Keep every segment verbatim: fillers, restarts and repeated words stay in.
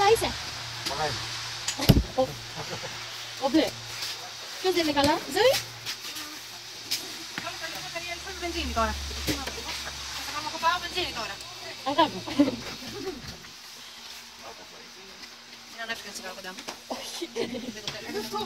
είσαι? Καλά είμαι. Ο μπλε. Ποιος δεν είναι καλά, Ζωή? Πάμε καλή μπαταρία, έλειψαμε βενζίνη τώρα. Θα κάνουμε κοπάω βενζίνη τώρα. Αγάπη. Είναι ανάφυγα τσιγάρο κοντά μου. Όχι. Δεν το θέλω.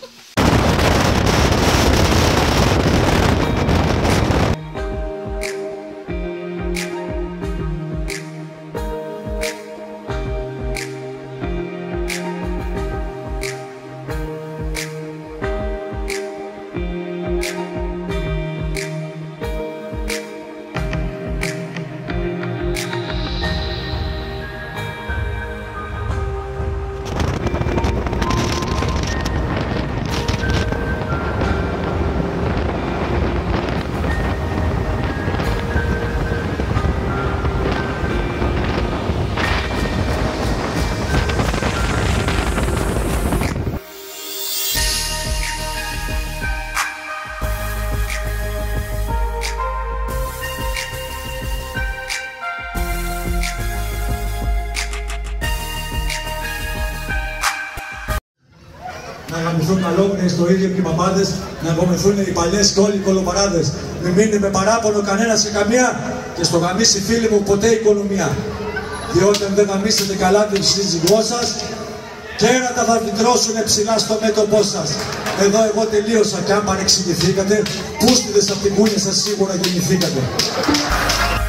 Να γαμηθούν καλόγνες το ίδιο και οι παπάδες, να γαμηθούν οι παλιές και όλοι οι κολοπαράδες. Μην μείνει με παράπονο κανένα σε καμία και στο γαμίσει φίλοι μου ποτέ οικονομία. Διότι αν δεν γαμίσετε καλά την σύζυγό σας, κέρατα θα βιτρώσουνε ψηλά στο μέτωπό σας. Εδώ εγώ τελείωσα και αν παρεξηγηθήκατε, πούστιδες από την κούνια σας σίγουρα γεννηθήκατε.